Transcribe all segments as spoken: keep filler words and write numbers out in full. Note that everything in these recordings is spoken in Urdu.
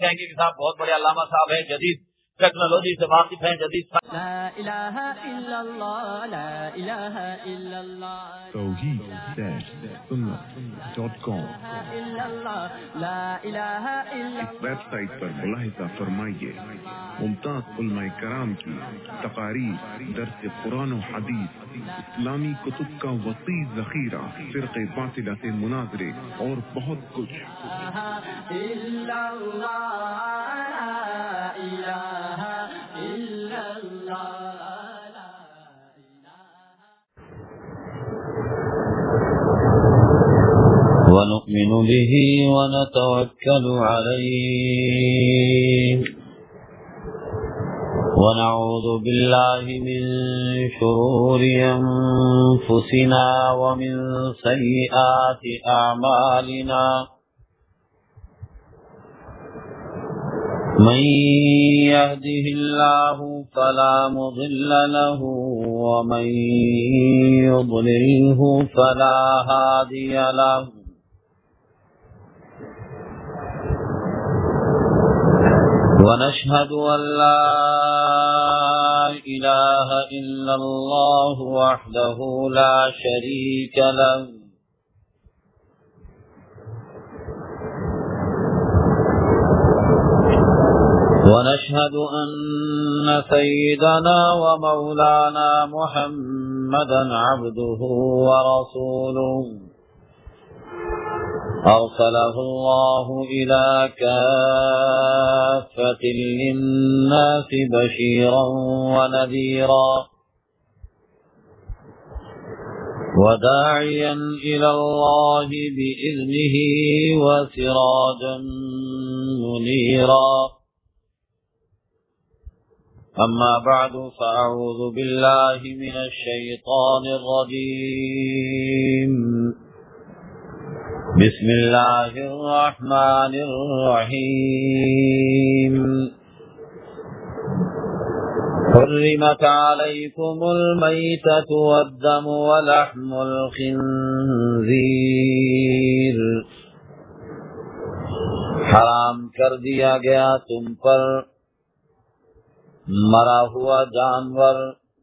کہیں گے کہ صاحب بہت بڑے علامہ صاحب ہیں، جدید ٹیکنالوجی سے واقف ہیں، جدید لا الہ الا اللہ، لا الہ الا اللہ، توحید سنت ڈاٹ کام لا الہ الا اس ویب سائٹ پر ملاحظہ فرمائیے ممتاز علماء کرام کی تقاریر، درس قرآن و حدیث، اسلامی کتب کا وسیع ذخیرہ، فرق باطلہ سے مناظرے اور بہت کچھ۔ الا اللہ، لا الہ الا اللہ۔ ونؤمن به ونتوكل عليه ونعوذ بالله من شرور أنفسنا ومن سيئات أعمالنا، من يهده الله فلا مضل له ومن يضلله فلا هادي له، ونشهد أن لا إله إلا الله وحده لا شريك له، ونشهد أن سيدنا ومولانا محمدا عبده ورسوله، أرسله الله إلى كافة للناس بشيرا ونذيرا وداعيا إلى الله بإذنه وسراجا منيرا، أما بعد فأعوذ بالله من الشيطان الرجيم، بسم الله الرحمن الرحيم، حرمت عليكم الميتة والدم ولحم الخنزير، حرام کر دیا گیا تم پر مرا ہوا جانور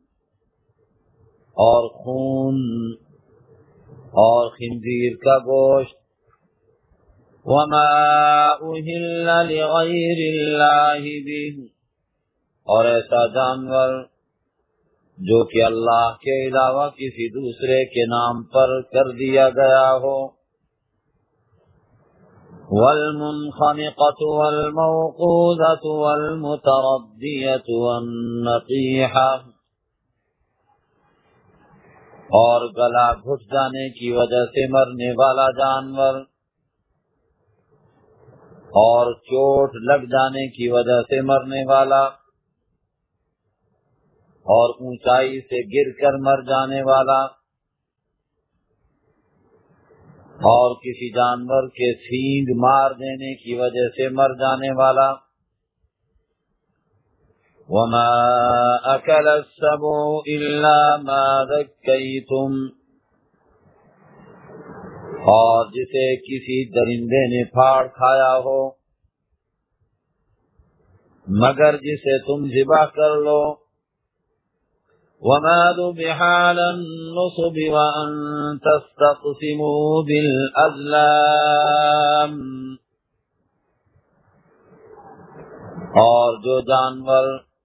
اور خون اور خنزیر کا گوشت، وما أهل لغير الله به، اور ایسا جانور جو کہ اللہ کے علاوہ کسی دوسرے کے نام پر کر دیا گیا ہو، والمنخنقة والموقوذة والمتردية والنطيحة، اور گلا گھٹ جانے کی وجہ سے مرنے والا جانور اور چوٹ لگ جانے کی وجہ سے مرنے والا اور اونچائی سے گر کر مر جانے والا اور کسی جانور کے سینگ مار دینے کی وجہ سے مر جانے والا، وما أكل السبع إلا ما ذكيتم، اور جسے کسی درندے نے پھاڑ کھایا ہو مگر جسے تم ذبح کر لو، وما ذبح على النصب وأن تستقسموا بالأزلام، اور جو جانور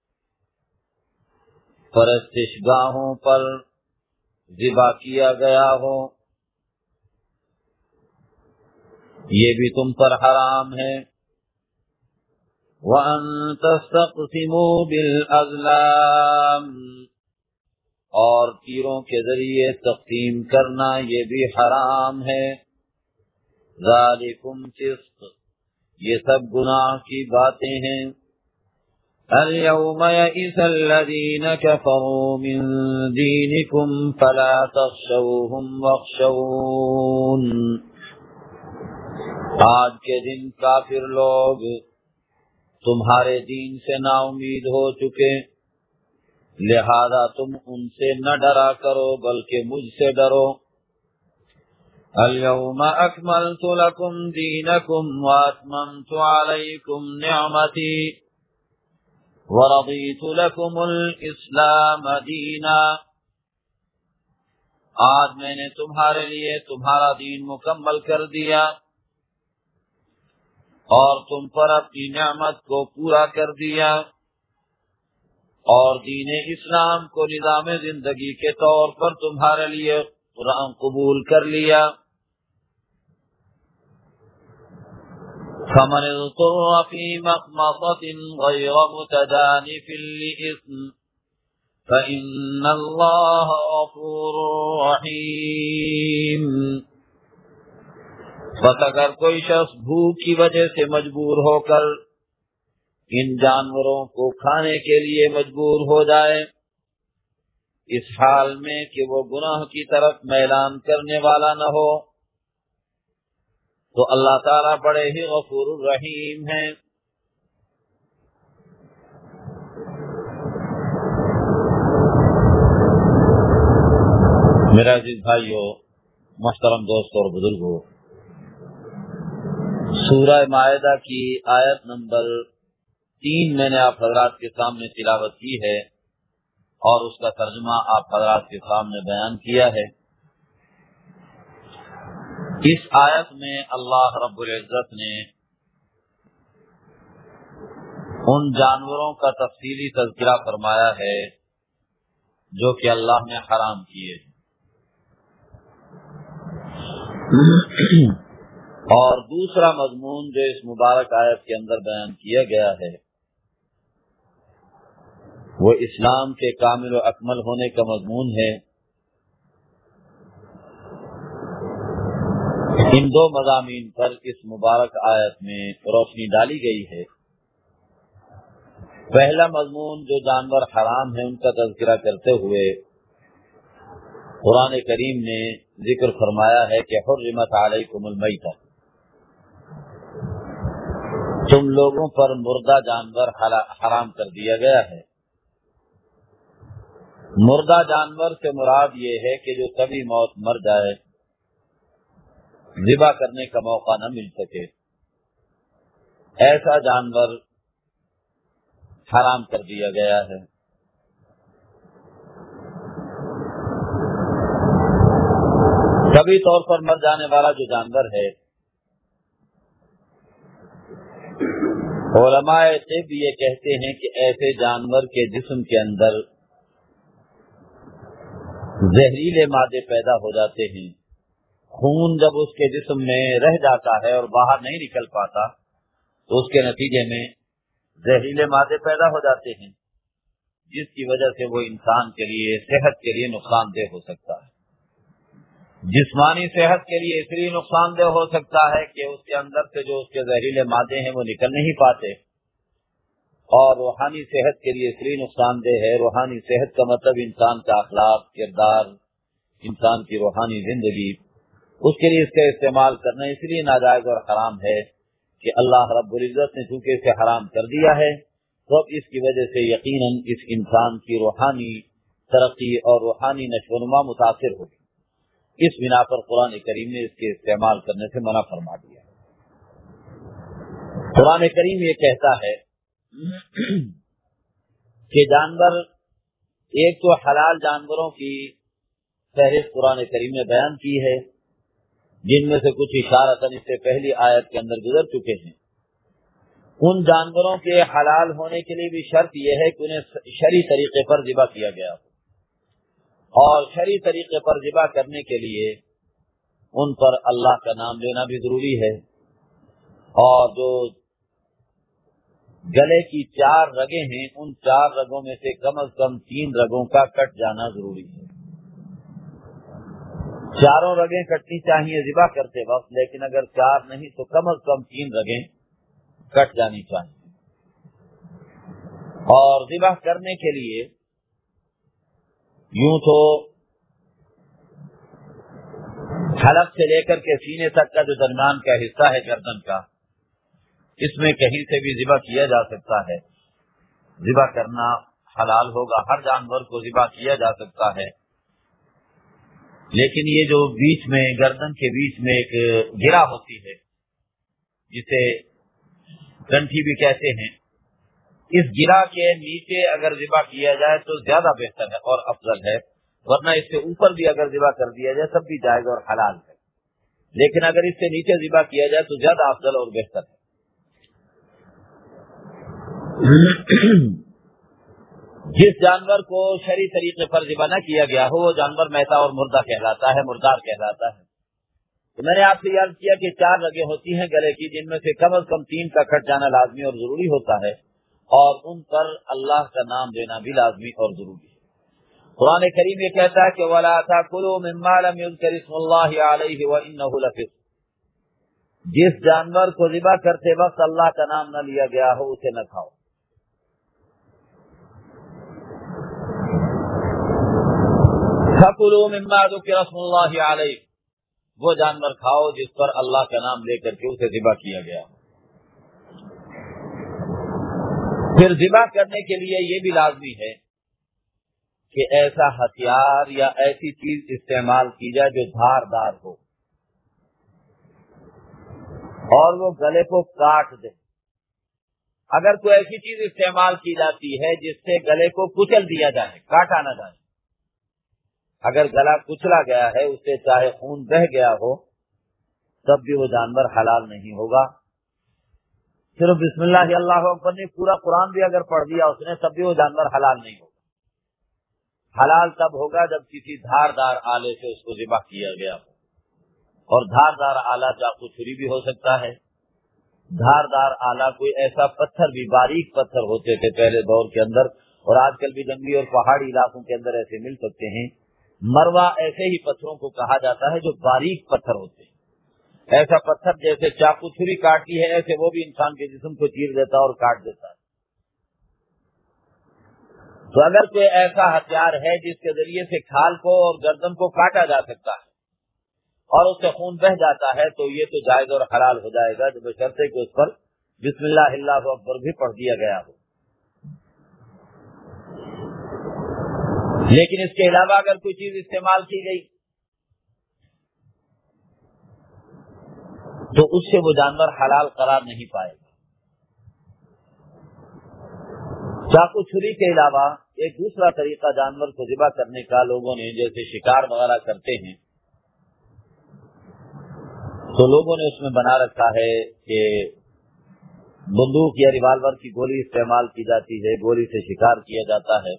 پرستش گاہوں پر ذبح کیا گیا ہو یہ بھی تم پر حرام ہے، وَأَن تَسْتَقْسِمُوا بِالْأَزْلَامِ، اور تیروں کے ذریعے تقسیم کرنا یہ بھی حرام ہے، ذَلِكُمْ فِسْقٌ، یہ سب گناہ کی باتیں ہیں، اليوم يئس الذين كفروا من دينكم فلا تخشوهم واخشون، آج کے دن کافر لوگ تمہارے دین سے نا امید ہو چکے، لہذا تم ان سے نہ ڈرا کرو بلکہ مجھ سے ڈرو، اليوم أكملت لكم دينكم وأتممت عليكم نعمتي ورضيت لكم الإسلام دینا. آج میں نے تمہارے لیے تمہارا دین مکمل کر دیا اور تم پر اپنی نعمت کو پورا کر دیا اور دین اسلام کو نظام زندگی کے طور پر تمہارے لیے قرآن قبول کر لیا. فمن اضطر في مخمصة غير متجانف لإثم فإن الله غفور رحيم. بس اگر کوئی شخص بھوک کی وجہ سے مجبور ہو کر ان جانوروں کو کھانے کے لیے مجبور ہو جائے اس حال میں کہ وہ گناہ کی طرف میلان کرنے والا نہ ہو تو اللہ تعالیٰ بڑے ہی غفور الرحیم ہیں. میرا عزیز بھائیو، محترم دوستوں اور بزرگوں، سورہ مائدہ کی آیت نمبر تین میں نے آپ حضرات کے سامنے تلاوت کی ہے اور اس کا ترجمہ آپ حضرات کے سامنے بیان کیا ہے. اس آیت میں اللہ رب العزت نے ان جانوروں کا تفصیلی تذکرہ فرمایا ہے جو کہ اللہ نے حرام کیے اور دوسرا مضمون جو اس مبارک آیت کے اندر بیان کیا گیا ہے وہ اسلام کے کامل و اکمل ہونے کا مضمون ہے. ان دو مضامین پر اس مبارک آیت میں روشنی ڈالی گئی ہے. پہلا مضمون جو جانور حرام ہیں ان کا تذکرہ کرتے ہوئے قرآن کریم نے ذکر فرمایا ہے کہ حرمت علیکم المیتہ، تم لوگوں پر مردہ جانور حرام کر دیا گیا ہے. مردہ جانور سے مراد یہ ہے کہ جو کبھی موت مر جائے، ذبح کرنے کا موقع نہ مل سکے، ایسا جانور حرام کر دیا گیا ہے. کبھی طور پر مر جانے والا جو جانور ہے، علماء طب یہ کہتے ہیں کہ ایسے جانور کے جسم کے اندر زہریلے مادے پیدا ہو جاتے ہیں. خون جب اس کے جسم میں رہ جاتا ہے اور باہر نہیں نکل پاتا تو اس کے نتیجے میں زہریلے مادے پیدا ہو جاتے ہیں جس کی وجہ سے وہ انسان کے لیے صحت کے لیے نقصان دہ ہو سکتا ہے. جسمانی صحت کے لیے اس لیے نقصان دہ ہو سکتا ہے کہ اس کے اندر سے جو اس کے زہریلے مادے ہیں وہ نکل نہیں پاتے، اور روحانی صحت کے لیے اس لیے نقصان دہ ہے. روحانی صحت کا مطلب انسان کا اخلاق، کردار، انسان کی روحانی زندگی، اس کے لیے اس کا استعمال کرنا اس لیے ناجائز اور حرام ہے کہ اللہ رب العزت نے چونکہ اسے حرام کر دیا ہے تو اب اس کی وجہ سے یقیناً اس انسان کی روحانی ترقی اور روحانی نشو و نما متاثر ہوگی. اس بنا پر قرآن کریم نے اس کے استعمال کرنے سے منع فرما دیا. قرآن کریم یہ کہتا ہے کہ جانور، ایک تو حلال جانوروں کی فہرست قرآن کریم نے بیان کی ہے جن میں سے کچھ اشارتاً اس سے پہلی آیت کے اندر گزر چکے ہیں. ان جانوروں کے حلال ہونے کے لیے بھی شرط یہ ہے کہ انہیں شرعی طریقے پر ذبح کیا گیا ہو، اور شرعی طریقے پر ذبح کرنے کے لیے ان پر اللہ کا نام لینا بھی ضروری ہے، اور جو گلے کی چار رگیں ہیں ان چار رگوں میں سے کم از کم تین رگوں کا کٹ جانا ضروری ہے. چاروں رگیں کٹنی چاہیے ذبح کرتے وقت، لیکن اگر چار نہیں تو کم از کم تین رگیں کٹ جانی چاہیے. اور ذبح کرنے کے لیے یوں تو حلق سے لے کر کے سینے تک کا جو درمیان کا حصہ ہے گردن کا، اس میں کہیں سے بھی ذبح کیا جا سکتا ہے. ذبح کرنا حلال ہوگا، ہر جانور کو ذبح کیا جا سکتا ہے، لیکن یہ جو بیچ میں گردن کے بیچ میں ایک گرہ ہوتی ہے جسے گنٹھی بھی کہتے ہیں، اس گرہ کے نیچے اگر ذبح کیا جائے تو زیادہ بہتر ہے اور افضل ہے، ورنہ اس سے اوپر بھی اگر ذبح کر دیا جائے تب بھی جائز اور حلال ہے، لیکن اگر اس سے نیچے ذبح کیا جائے تو زیادہ افضل اور بہتر ہے۔ جس جانور کو شرعی طریقے پر ذبح نہ کیا گیا ہو وہ جانور میتا اور مردہ کہلاتا ہے، مردار کہلاتا ہے۔ تو میں نے آپ سے یاد کیا کہ چار رگیں ہوتی ہیں گلے کی، جن میں سے کم از کم تین کا کٹ جانا لازمی اور ضروری ہوتا ہے، اور ان پر اللہ کا نام دینا بھی لازمی اور ضروری ہے۔ قرآن کریم یہ کہتا ہے کہ وَلَا تَأْكُلُوا مِمَّا لَمْ يُذْكَرِ اسْمُ اللَّهِ عَلَيْهِ وَإِنَّهُ لَفِسْقٌ، جس جانور کو ذبح کرتے وقت اللہ کا نام نہ لیا گیا ہو اسے نہ کھاؤ۔ فَكُلُوا مِمَّا ذُكِرَ اسْمُ اللَّهِ عَلَيْهِ، وہ جانور کھاؤ جس پر اللہ کا نام لے کر کے اسے ذبح کیا گیا ہو۔ پھر ذبح کرنے کے لیے یہ بھی لازمی ہے کہ ایسا ہتھیار یا ایسی چیز استعمال کی جائے جو دھار دار ہو اور وہ گلے کو کاٹ دے۔ اگر کوئی ایسی چیز استعمال کی جاتی ہے جس سے گلے کو کچل دیا جائے، کاٹا نہ جائے، اگر گلا کچلا گیا ہے، اس سے چاہے خون بہ گیا ہو، تب بھی وہ جانور حلال نہیں ہوگا۔ صرف بسم اللہ اللہ اکبر نے پورا قرآن بھی اگر پڑھ دیا اس نے، تب بھی وہ جانور حلال نہیں ہوگا۔ حلال تب ہوگا جب کسی دھار دار آلے سے اس کو ذبح کیا گیا ہو، اور دھار دار آلہ چاقو چھری بھی ہو سکتا ہے۔ دھار دار آلہ کوئی ایسا پتھر بھی، باریک پتھر ہوتے تھے پہلے دور کے اندر، اور آج کل بھی جنگلی اور پہاڑی علاقوں کے اندر ایسے مل سکتے ہیں۔ مروا ایسے ہی پتھروں کو کہا جاتا ہے جو باریک پتھر ہوتے ہیں۔ ایسا پتھر جیسے چاقو چھری کاٹتی ہے، ایسے وہ بھی انسان کے جسم کو چیر دیتا ہے اور کاٹ دیتا ہے۔ تو اگر کوئی ایسا ہتھیار ہے جس کے ذریعے سے کھال کو اور گردن کو کاٹا جا سکتا ہے اور اس سے خون بہ جاتا ہے، تو یہ تو جائز اور حلال ہو جائے گا، جب بشرطے کہ اس پر بسم اللہ اللہ اکبر بھی پڑھ دیا گیا ہو۔ لیکن اس کے علاوہ اگر کوئی چیز استعمال کی گئی تو اس سے وہ جانور حلال قرار نہیں پائے گا۔ چاقو چھری کے علاوہ ایک دوسرا طریقہ جانور کو ذبح کرنے کا لوگوں نے، جیسے شکار وغیرہ کرتے ہیں، تو لوگوں نے اس میں بنا رکھا ہے کہ بندوق یا ریوالور کی گولی استعمال کی جاتی ہے، گولی سے شکار کیا جاتا ہے،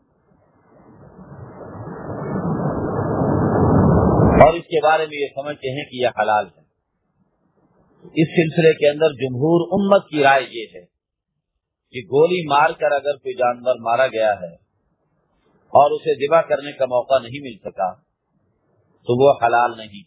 اور اس کے بارے میں یہ سمجھتے ہیں کہ یہ حلال ہے۔ اس سلسلے کے اندر جمہور امت کی رائے یہ ہے کہ گولی مار کر اگر کوئی جانور مارا گیا ہے اور اسے ذبح کرنے کا موقع نہیں مل سکا تو وہ حلال نہیں۔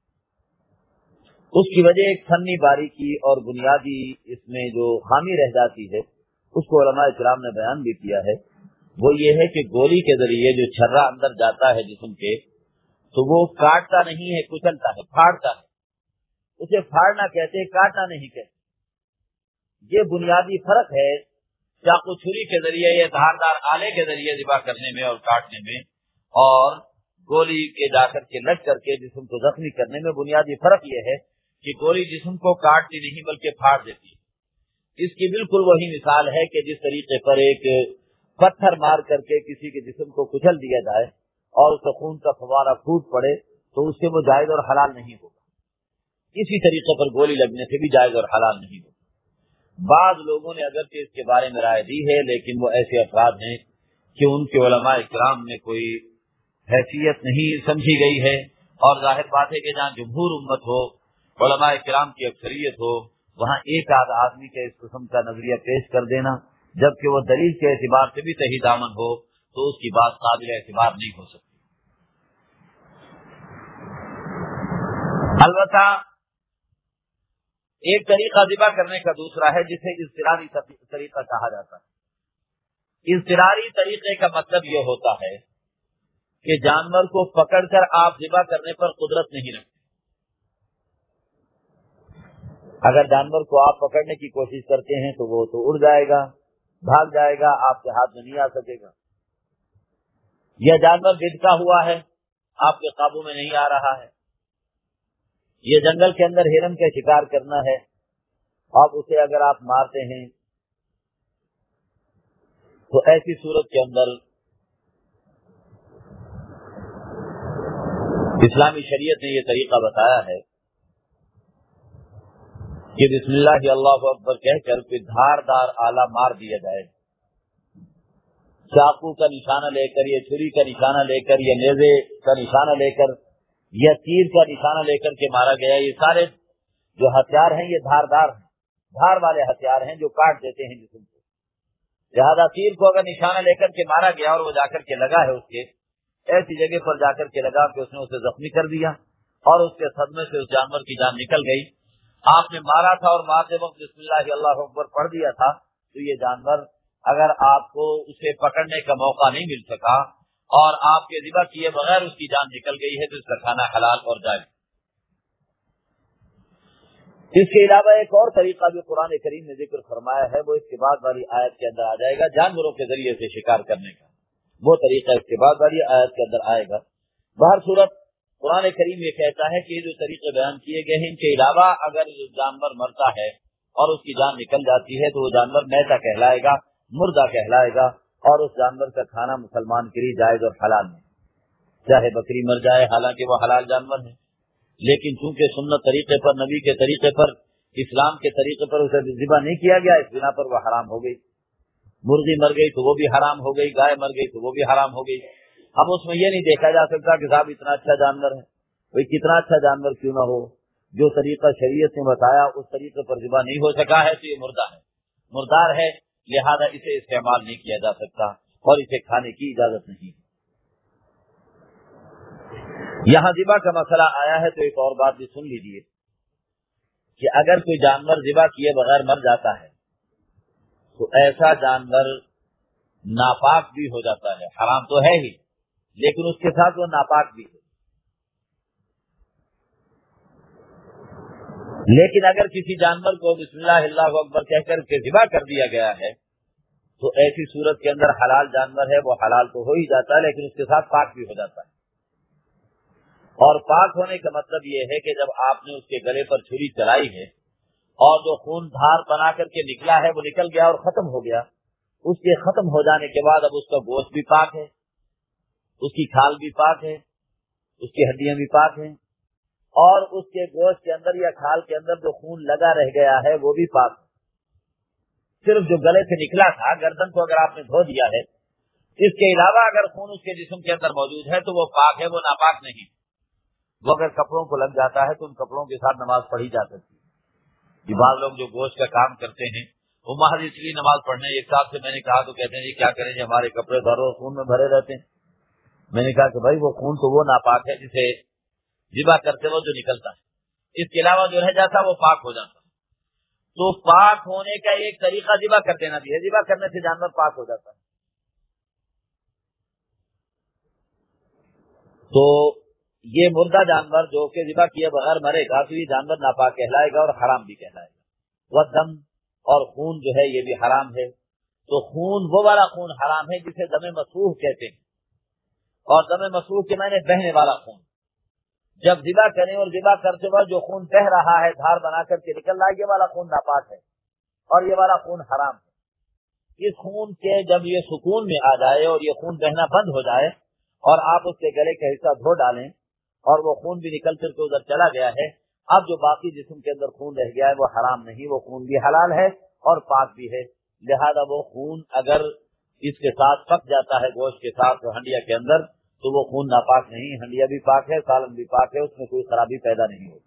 اس کی وجہ ایک فنی باریکی اور بنیادی اس میں جو خامی رہ جاتی ہے، اس کو علماء کرام نے بیان بھی کیا ہے، وہ یہ ہے کہ گولی کے ذریعے جو چھرا اندر جاتا ہے جسم کے، تو وہ کاٹتا نہیں ہے، کچلتا ہے، پھاڑتا ہے۔ اسے پھاڑنا کہتے ہیں، کاٹنا نہیں کہتے۔ یہ بنیادی فرق ہے چاقو چھری کے ذریعے یا دھاردار آلے کے ذریعے ذبح کرنے میں اور کاٹنے میں، اور گولی کے جا کر کے لگ کر کے جسم کو زخمی کرنے میں۔ بنیادی فرق یہ ہے کہ گولی جسم کو کاٹتی نہیں بلکہ پھاڑ دیتی ہے۔ اس کی بالکل وہی مثال ہے کہ جس طریقے پر ایک پتھر مار کر کے کسی کے جسم کو کچل دیا جائے اور اس خون کا فوارہ پھوٹ پڑے تو اس سے وہ جائز اور حلال نہیں ہوگا، اسی طریقے پر گولی لگنے سے بھی جائز اور حلال نہیں ہوگا۔ بعض لوگوں نے اگرچہ اس کے بارے میں رائے دی ہے، لیکن وہ ایسے افراد ہیں کہ ان کے علماء اکرام میں کوئی حیثیت نہیں سمجھی گئی ہے، اور ظاہر بات ہے کہ جہاں جمہور امت ہو، علماء اکرام کی اکثریت ہو، وہاں ایک آدھ آدمی کا اس قسم کا نظریہ پیش کر دینا، جبکہ وہ دلیل کے اعتبار سے بھی صحیح دامن ہو، تو اس کی بات قابل اعتبار نہیں ہو سکتی۔ البتہ ایک طریقہ ذبح کرنے کا دوسرا ہے جسے اضطراری طریقہ کہا جاتا ہے۔ اضطراری طریقے کا مطلب یہ ہوتا ہے کہ جانور کو پکڑ کر آپ ذبح کرنے پر قدرت نہیں رکھتے۔ اگر جانور کو آپ پکڑنے کی کوشش کرتے ہیں تو وہ تو اڑ جائے گا، بھاگ جائے گا، آپ کے ہاتھ میں نہیں آ سکے گا۔ یہ جانور بھٹکا ہوا ہے، آپ کے قابو میں نہیں آ رہا ہے. یہ جنگل کے اندر ہرن کا شکار کرنا ہے، اب اسے اگر آپ مارتے ہیں تو ایسی صورت کے اندر اسلامی شریعت نے یہ طریقہ بتایا ہے کہ بسم اللہ اللہ اکبر کہہ کر کوئی دھار دار آلہ مار دیا جائے. چاقو کا نشانہ لے کر یا چھری کا نشانہ لے کر یا نیزے کا نشانہ لے کر یا تیر کا نشانہ لے کر کے مارا گیا. یہ سارے جو ہتھیار ہیں یہ دھار دار ہیں، دھار والے ہتھیار ہیں جو کاٹ دیتے ہیں جسم کو. لہذا تیر کو اگر نشانہ لے کر کے مارا گیا اور وہ جا کر کے لگا ہے اس کے ایسی جگہ پر جا کر کے لگا کہ اس نے اسے زخمی کر دیا اور اس کے صدمے سے اس جانور کی جان نکل گئی. آپ نے مارا تھا اور مارتے وقت بسم اللہ اللہ اکبر پڑھ دیا تھا تو یہ جانور اگر آپ کو اسے پکڑنے کا موقع نہیں مل سکا اور آپ کے ذبح کیے بغیر اس کی جان نکل گئی ہے تو اس کا کھانا حلال اور جائز. اس کے علاوہ ایک اور طریقہ جو قرآن کریم نے ذکر فرمایا ہے وہ اس کے بعد والی آیت کے اندر آ جائے گا، جانوروں کے ذریعے سے شکار کرنے کا. وہ طریقہ اس کے بعد والی آیت کے اندر آئے گا. بہر صورت قرآن کریم یہ کہتا ہے کہ جو طریقے بیان کیے گئے ہیں ان کے علاوہ اگر جانور مرتا ہے اور اس کی جان نکل جاتی ہے تو وہ جانور میتا کہلائے گا، مردہ کہلائے گا، اور اس جانور کا کھانا مسلمان کے لیے جائز اور حلال ہے. چاہے بکری مر جائے حالانکہ وہ حلال جانور ہے، لیکن چونکہ سنت طریقے پر، نبی کے طریقے پر، اسلام کے طریقے پر اسے ذبح نہیں کیا گیا، اس بنا پر وہ حرام ہو گئی. مرغی مر گئی تو وہ بھی حرام ہو گئی، گائے مر گئی تو وہ بھی حرام ہو گئی. اب اس میں یہ نہیں دیکھا جا سکتا کہ صاحب اتنا اچھا جانور ہے، کوئی کتنا اچھا جانور کیوں نہ ہو، جو طریقہ شریعت نے بتایا اس طریقے پر ذبح نہیں ہو سکا ہے تو یہ مردہ ہے، مردار ہے، لہذا اسے استعمال نہیں کیا جا سکتا اور اسے کھانے کی اجازت نہیں. یہاں ذبح کا مسئلہ آیا ہے تو ایک اور بات بھی سن لیجیے کہ اگر کوئی جانور ذبح کیے بغیر مر جاتا ہے تو ایسا جانور ناپاک بھی ہو جاتا ہے. حرام تو ہے ہی لیکن اس کے ساتھ وہ ناپاک بھی ہے. لیکن اگر کسی جانور کو بسم اللہ اللہ اکبر کہہ کر کے ذبح کر دیا گیا ہے تو ایسی صورت کے اندر حلال جانور ہے، وہ حلال تو ہو ہی جاتا ہے لیکن اس کے ساتھ پاک بھی ہو جاتا ہے. اور پاک ہونے کا مطلب یہ ہے کہ جب آپ نے اس کے گلے پر چھری چلائی ہے اور جو خون دھار بنا کر کے نکلا ہے وہ نکل گیا اور ختم ہو گیا، اس کے ختم ہو جانے کے بعد اب اس کا گوشت بھی پاک ہے، اس کی کھال بھی پاک ہے، اس کی ہڈیاں بھی پاک ہیں، اور اس کے گوشت کے اندر یا کھال کے اندر جو خون لگا رہ گیا ہے وہ بھی پاک ہے. صرف جو گلے سے نکلا تھا، گردن کو اگر آپ نے دھو دیا ہے، اس کے علاوہ اگر خون اس کے جسم کے اندر موجود ہے تو وہ پاک ہے، وہ ناپاک نہیں. وہ اگر کپڑوں کو لگ جاتا ہے تو ان کپڑوں کے ساتھ نماز پڑھی جا سکتی ہے. یہ بعض لوگ جو گوشت کا کام کرتے ہیں وہ محض اس لیے نماز پڑھنے، ایک صاحب سے میں نے کہا تو کہتے ہیں یہ کیا کریں جی ہمارے کپڑے دھرو خون میں بھرے رہتے ہیں. میں نے کہا کہ بھائی وہ خون تو وہ ناپاک ہے جسے ذبح کرتے وہ جو نکلتا ہے، اس کے علاوہ جو رہ جاتا وہ پاک ہو جاتا ہے. تو پاک ہونے کا ایک طریقہ ذبح کر دینا بھی ہے، ذبح کرنے سے جانور پاک ہو جاتا ہے. تو یہ مردہ جانور جو کہ ذبح کیے بغیر مرے گا تو یہ جانور ناپاک کہلائے گا اور حرام بھی کہلائے گا. وہ دم اور خون جو ہے یہ بھی حرام ہے. تو خون وہ والا خون حرام ہے جسے دم مسفوح کہتے ہیں، اور دم مسفوح کے معنی بہنے والا خون. جب ذبح کریں اور ذبح کرتے وقت جو خون بہ رہا ہے دھار بنا کر کے نکل رہا ہے، یہ والا خون ناپاک ہے اور یہ والا خون حرام ہے. اس خون کے جب یہ سکون میں آ جائے اور یہ خون بہنا بند ہو جائے اور آپ اس کے گلے کا حصہ دھو ڈالیں اور وہ خون بھی نکل کر کے ادھر چلا گیا ہے، اب جو باقی جسم کے اندر خون رہ گیا ہے وہ حرام نہیں، وہ خون بھی حلال ہے اور پاک بھی ہے. لہذا وہ خون اگر اس کے ساتھ پک جاتا ہے گوشت کے ساتھ ہنڈیا کے اندر تو وہ خون ناپاک نہیں، ہنڈیا بھی پاک ہے، سالن بھی پاک ہے، اس میں کوئی خرابی پیدا نہیں ہوتی.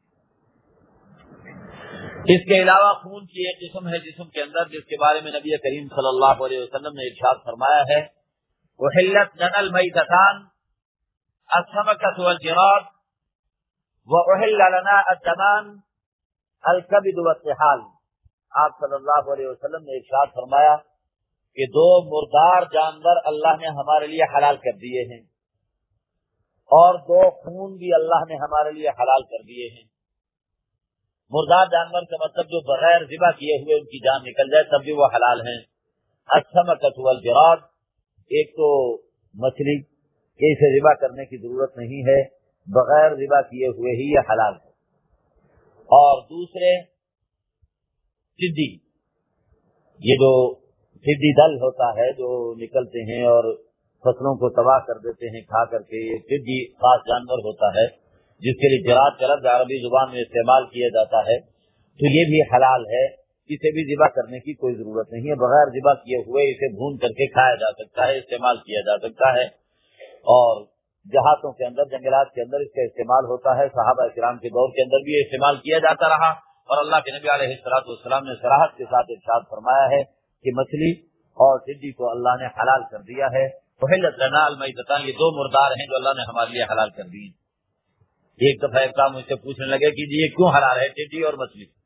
اس کے علاوہ خون کی ایک قسم ہے جسم کے اندر جس کے بارے میں نبی کریم صلی اللہ علیہ وسلم نے ارشاد فرمایا ہے احلت لنا المیتتان السمکۃ والجراد واحل لنا الدمان الکبد والطحال. آپ صلی اللہ علیہ وسلم نے ارشاد فرمایا کہ دو مردار جانور اللہ نے ہمارے لیے حلال کر دیے ہیں اور دو خون بھی اللہ نے ہمارے لیے حلال کر دیے ہیں. مردار جانور کا مطلب جو بغیر ذبح کیے ہوئے ان کی جان نکل جائے تب بھی وہ حلال ہیں. السمکۃ والجراد، ایک تو مچھلی کہ اسے ذبح کرنے کی ضرورت نہیں ہے، بغیر ذبح کیے ہوئے ہی یہ حلال ہے۔ اور دوسرے ٹڈی، یہ جو ٹڈی دل ہوتا ہے جو نکلتے ہیں اور فصلوں کو تباہ کر دیتے ہیں کھا کر کے، یہ ٹڈی خاص جانور ہوتا ہے جس کے لیے جراد کا لفظ عربی زبان میں استعمال کیا جاتا ہے، تو یہ بھی حلال ہے، اسے بھی ذبح کرنے کی کوئی ضرورت نہیں ہے، بغیر ذبح کیے ہوئے اسے بھون کر کے کھایا جا سکتا ہے، استعمال کیا جا سکتا ہے۔ اور دیہاتوں کے اندر، جنگلات کے اندر اس کا استعمال ہوتا ہے، صحابہ کرام کے دور کے اندر بھی یہ استعمال کیا جاتا رہا، اور اللہ کے نبی علیہ الصلوۃ والسلام نے صراحت کے ساتھ ارشاد فرمایا ہے کہ مچھلی اور ٹڈی کو اللہ نے حلال کر دیا ہے۔ احلت لنا المیتتان، یہ دو مردار ہیں جو اللہ نے ہمارے لیے حلال کر دی۔ ایک دفعہ ایک کام مجھ سے پوچھنے لگے کہ جی یہ کیوں حلال ہے ٹڈی اور مچھلی؟